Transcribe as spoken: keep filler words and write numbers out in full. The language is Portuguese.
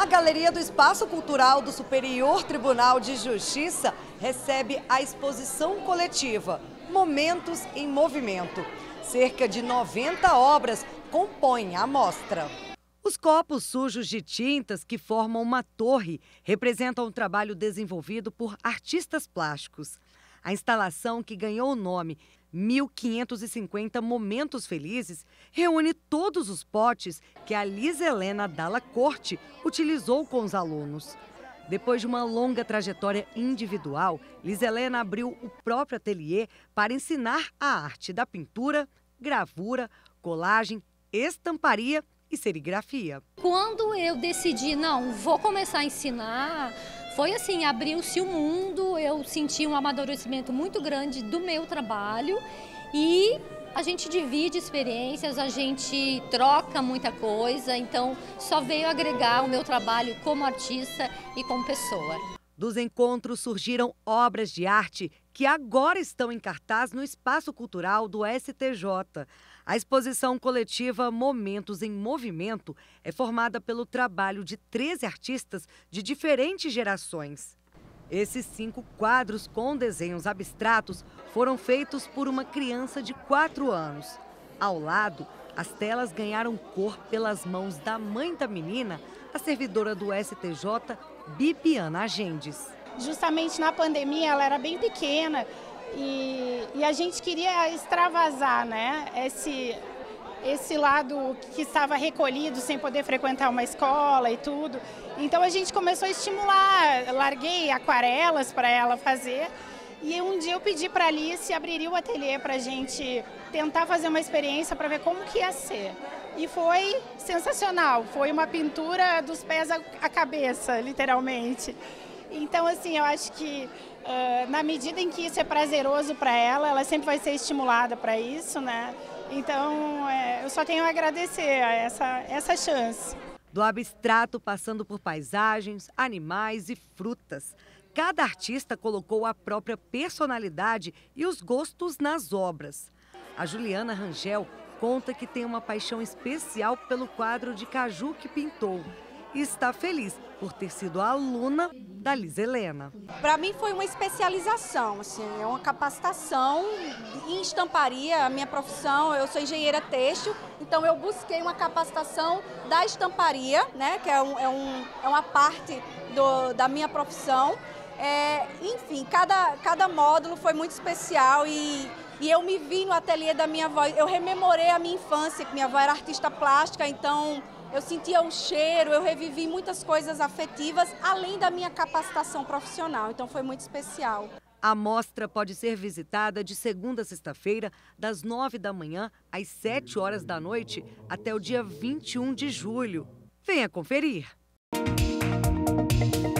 galeria do Espaço Cultural do Superior Tribunal de Justiça recebe a exposição coletiva Momentos em Movimento. Cerca de noventa obras compõem a mostra. Os copos sujos de tintas que formam uma torre representam um trabalho desenvolvido por artistas plásticos. A instalação, que ganhou o nome mil quinhentos e cinquenta Momentos Felizes, reúne todos os potes que a Liza Helena Dalla Corte utilizou com os alunos. Depois de uma longa trajetória individual, Liza Helena abriu o próprio ateliê para ensinar a arte da pintura, gravura, colagem, estamparia e serigrafia. Quando eu decidi, não, vou começar a ensinar, foi assim, abriu-se o mundo, eu senti um amadurecimento muito grande do meu trabalho e a gente divide experiências, a gente troca muita coisa, então só veio agregar o meu trabalho como artista e como pessoa. Dos encontros surgiram obras de arte que agora estão em cartaz no Espaço Cultural do S T J. A exposição coletiva Momentos em Movimento é formada pelo trabalho de treze artistas de diferentes gerações. Esses cinco quadros com desenhos abstratos foram feitos por uma criança de quatro anos. Ao lado, as telas ganharam cor pelas mãos da mãe da menina, a servidora do S T J, Bibiana Agendes. Justamente na pandemia ela era bem pequena e, e a gente queria extravasar, né, esse, esse lado que estava recolhido sem poder frequentar uma escola e tudo. Então a gente começou a estimular, larguei aquarelas para ela fazer e um dia eu pedi para a Alice abrir o ateliê para a gente tentar fazer uma experiência para ver como que ia ser. E foi sensacional, foi uma pintura dos pés à cabeça, literalmente. Então, assim, eu acho que uh, na medida em que isso é prazeroso para ela, ela sempre vai ser estimulada para isso, né? Então, é, eu só tenho a agradecer a essa, essa chance. Do abstrato, passando por paisagens, animais e frutas. Cada artista colocou a própria personalidade e os gostos nas obras. A Juliana Rangel conta que tem uma paixão especial pelo quadro de caju que pintou e está feliz por ter sido aluna da Liza Helena. Para mim foi uma especialização, assim, é uma capacitação em estamparia. A minha profissão, eu sou engenheira têxtil, então eu busquei uma capacitação da estamparia, né, que é, um, é, um, é uma parte do, da minha profissão. É, enfim, cada, cada módulo foi muito especial e, e eu me vi no ateliê da minha avó. Eu rememorei a minha infância, que minha avó era artista plástica, então eu sentia o cheiro, eu revivi muitas coisas afetivas, além da minha capacitação profissional, então foi muito especial. A mostra pode ser visitada de segunda a sexta-feira, das nove da manhã às sete horas da noite, até o dia vinte e um de julho. Venha conferir!